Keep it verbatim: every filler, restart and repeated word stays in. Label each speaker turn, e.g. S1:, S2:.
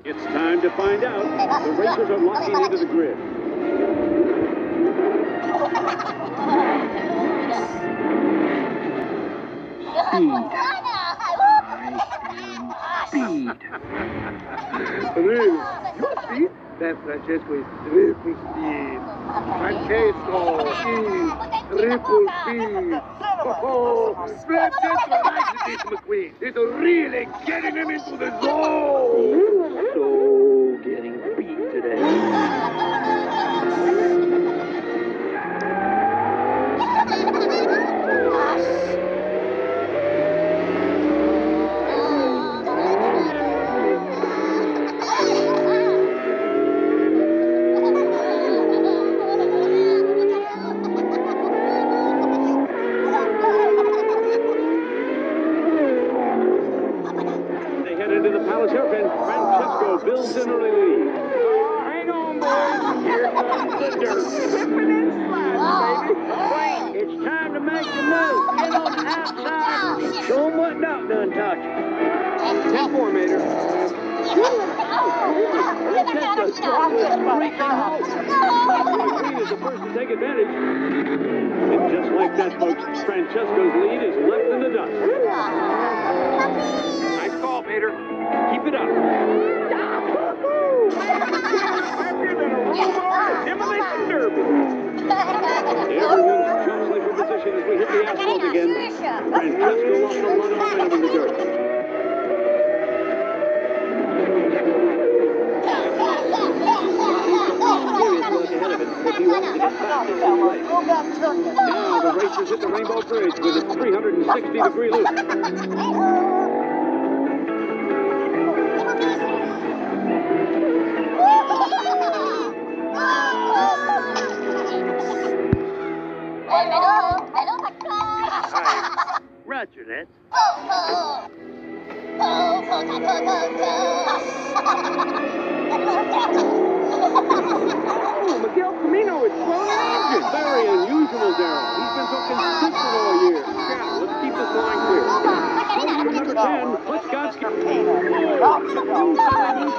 S1: It's time to find out. The racers are locking into the grid.
S2: Speed. Really? Your speed? That Francesco is triple speed. Francesco is triple speed. Oh, Francesco likes this McQueen. It's really getting him into the zone.
S3: So getting beat today.
S1: Palace hairpin. Francesco builds an early lead.
S4: Oh, hang on, boys. Here comes the dirt. Slipping and sliding, baby. Wait, it's time to make the move. Get on the outside and show them what Doc done taught you.
S1: ten four, Mater. Francesco's starting with freaking hope. McQueen is the first to take advantage. And just like that, folks, Francesco's lead is left in the dust.
S4: Nice call, Peter.
S1: Keep it up.
S4: Happier than a Roomba demolition derby.
S1: Everyone's jostling for position as we hit the asphalt again. Francesco lost a lot of momentum in the dirt. Now the racers hit the Rainbow Bridge with a three hundred sixty degree loop.
S2: Roger that.
S4: Oh, Miguel Camino is thrown an engine.
S1: Very unusual, Darrell. He's been so consistent all year. Yeah, let's keep this line clear. Number ten, let's Godsky. Oh,